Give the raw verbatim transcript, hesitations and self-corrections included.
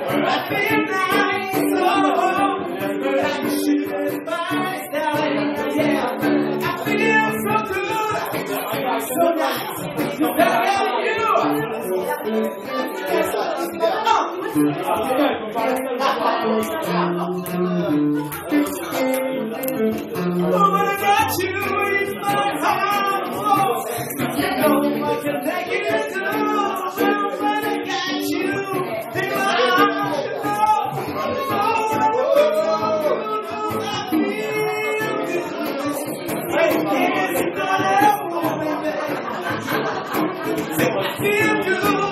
feel nice, oh, but I should myself, yeah. I feel so good, so nice, that you. Oh, when I got you in my heart, you know what can make it do. When I got you in my heart, I feel good.